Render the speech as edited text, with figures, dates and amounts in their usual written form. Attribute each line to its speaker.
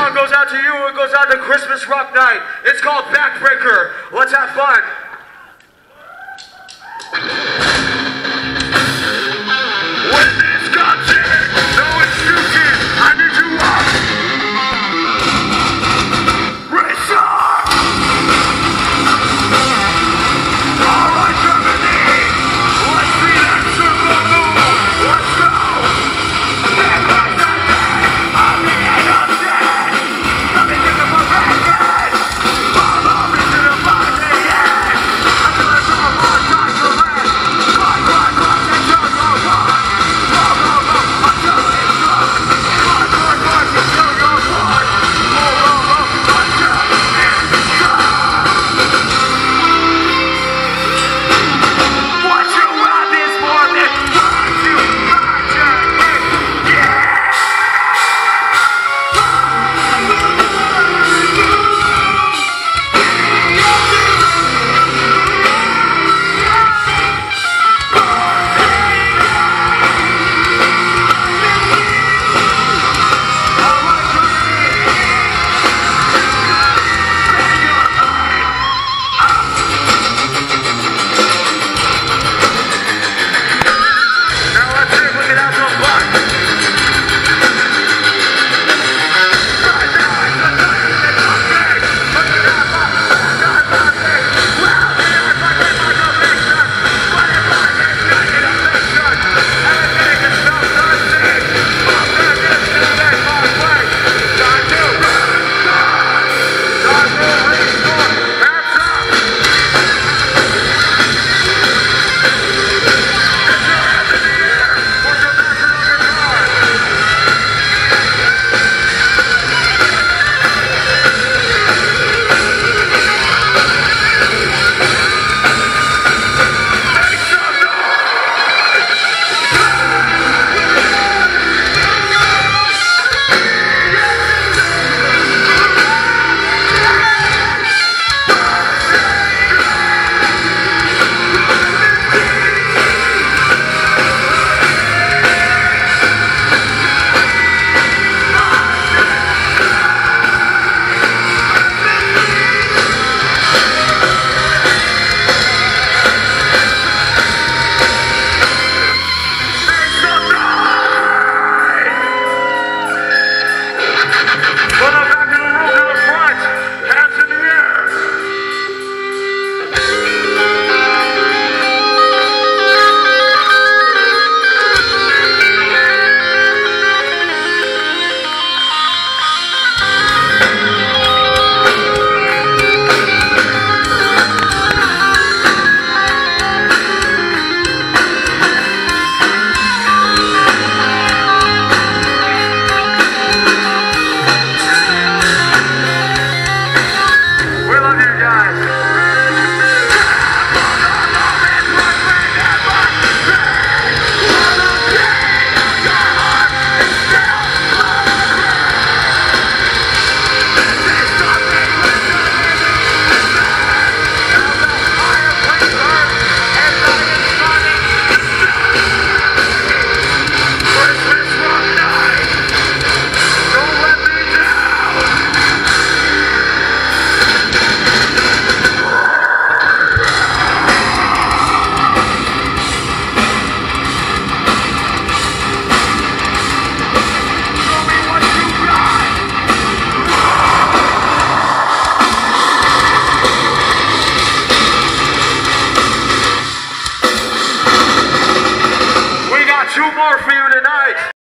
Speaker 1: song goes out to you. It goes out to Christmas Rock Night. It's called Backbreaker. Let's have fun. When this comes in, no excuses. I need you up. Race on. All right, Germany. Let's see that circle move. Let's go. Two more for you tonight.